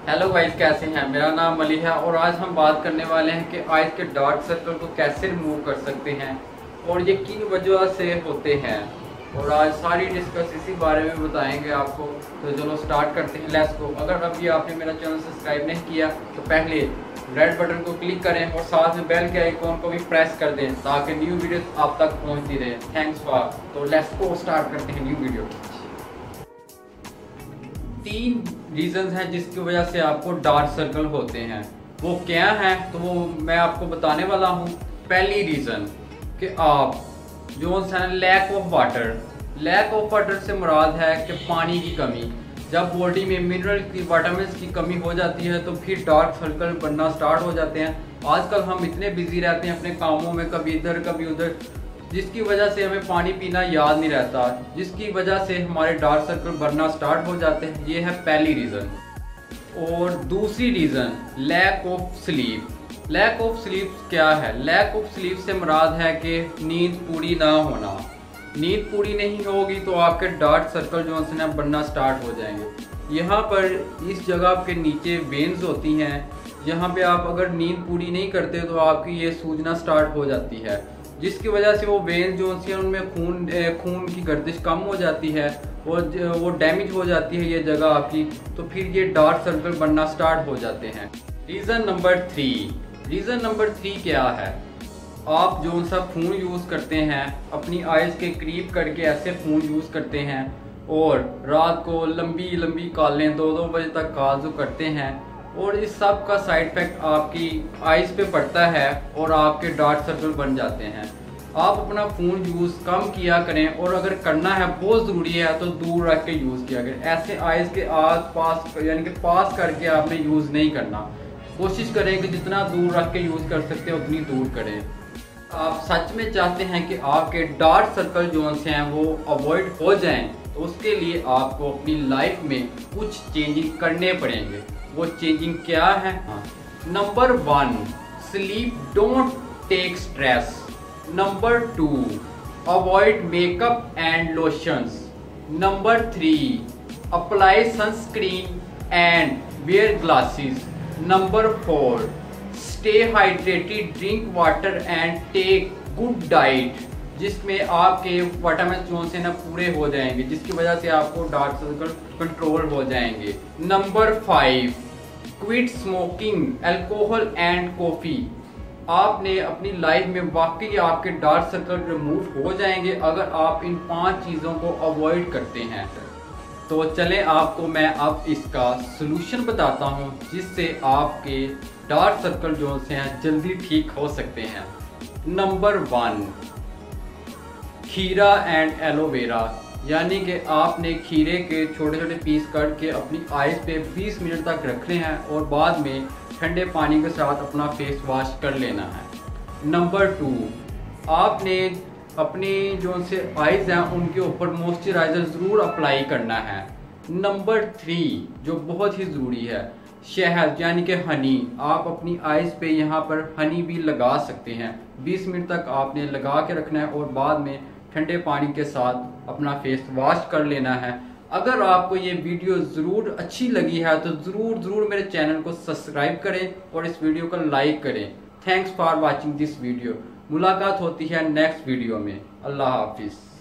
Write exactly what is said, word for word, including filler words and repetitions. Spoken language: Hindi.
हेलो गाइस, कैसे हैं? मेरा नाम अली है और आज हम बात करने वाले हैं कि आइज के डार्क सर्कल को कैसे रिमूव कर सकते हैं और ये किन वजह से होते हैं। और आज सारी डिस्कस इसी बारे में बताएंगे आपको। तो चलो स्टार्ट करते हैं, लेट्स गो। अगर अभी आपने मेरा चैनल सब्सक्राइब नहीं किया तो पहले रेड बटन को क्लिक करें और साथ में बेल के आइकॉन को भी प्रेस कर दें ताकि न्यू वीडियो आप तक पहुँचती रहे। Thanks for. तो लेट्स गो, स्टार्ट करते हैं न्यू वीडियो। तीन रीजंस हैं जिसकी वजह से आपको डार्क सर्कल होते हैं। वो क्या हैं तो वो मैं आपको बताने वाला हूँ। पहली रीज़न कि आप जो है lack of water. Lack of water से मुराद है कि पानी की कमी। जब बॉडी में मिनरल की विटामिन्स की कमी हो जाती है तो फिर डार्क सर्कल बनना स्टार्ट हो जाते हैं। आजकल हम इतने बिजी रहते हैं अपने कामों में, कभी इधर कभी उधर, जिसकी वजह से हमें पानी पीना याद नहीं रहता, जिसकी वजह से हमारे डार्क सर्कल बनना स्टार्ट हो जाते हैं। ये है पहली रीज़न। और दूसरी reason lack of sleep. Lack of sleep क्या है? लैक ऑफ स्लीप से मुराद है कि नींद पूरी ना होना। नींद पूरी नहीं होगी तो आपके डार्क सर्कल जो है बनना स्टार्ट हो जाएंगे। यहाँ पर इस जगह के नीचे वेन्स होती हैं। यहाँ पे आप अगर नींद पूरी नहीं करते तो आपकी ये सूजना स्टार्ट हो जाती है, जिसकी वजह से वो वेन जो है उनमें खून खून की गर्दिश कम हो जाती है और वो डैमेज हो जाती है ये जगह आपकी। तो फिर ये डार्क सर्कल बनना स्टार्ट हो जाते हैं। Reason number three. Reason number three क्या है? आप जो सा फ़ोन यूज़ करते हैं अपनी आइज़ के करीब करके ऐसे फ़ोन यूज़ करते हैं और रात को लंबी लंबी कॉलें दो दो बजे तक कॉल जो करते हैं और इस सब का साइड इफेक्ट आपकी आइज़ पे पड़ता है और आपके डार्क सर्कल बन जाते हैं। आप अपना फ़ोन यूज़ कम किया करें और अगर करना है बहुत ज़रूरी है तो दूर रख के यूज़ किया करें। ऐसे आइज़ के आस पास यानी कि पास करके आपने यूज़ नहीं करना। कोशिश करें कि जितना दूर रख के यूज़ कर सकते हैं उतनी दूर करें। आप सच में चाहते हैं कि आपके डार्क सर्कल जो हैं वो अवॉइड हो जाएं तो उसके लिए आपको अपनी लाइफ में कुछ चेंजिंग करने पड़ेंगे। वो चेंजिंग क्या है? Number one, sleep, don't take stress. Number two, avoid makeup and lotions. Number three, apply sunscreen and wear glasses. Number four, stay hydrated, drink water and take good diet, जिसमें आपके विटामिन जो से ना पूरे हो जाएंगे, जिसकी वजह से आपको डार्क सर्कल कंट्रोल हो जाएंगे। Number five, quit smoking, alcohol and coffee. आपने अपनी लाइफ में वाकई आपके डार्क सर्कल रिमूव हो जाएंगे अगर आप इन पांच चीज़ों को अवॉइड करते हैं। तो चलें आपको मैं अब इसका सलूशन बताता हूं जिससे आपके डार्क सर्कल जो हैं जल्दी ठीक हो सकते हैं। नंबर वन, खीरा एंड एलोवेरा। यानी कि आपने खीरे के छोटे छोटे पीस काट के अपनी आइज़ पे बीस मिनट तक रखने हैं और बाद में ठंडे पानी के साथ अपना फेस वॉश कर लेना है। नंबर टू, आपने अपनी जो से आइज़ हैं उनके ऊपर मॉइस्चराइज़र ज़रूर अप्लाई करना है। नंबर थ्री जो बहुत ही ज़रूरी है, शहद यानी कि हनी। आप अपनी आइज़ पे यहाँ पर हनी भी लगा सकते हैं। बीस मिनट तक आपने लगा के रखना है और बाद में ठंडे पानी के साथ अपना फेस वॉश कर लेना है। अगर आपको ये वीडियो ज़रूर अच्छी लगी है तो ज़रूर ज़रूर मेरे चैनल को सब्सक्राइब करें और इस वीडियो को लाइक करें। Thanks for watching this video. मुलाकात होती है नेक्स्ट वीडियो में। अल्लाह हाफिज़।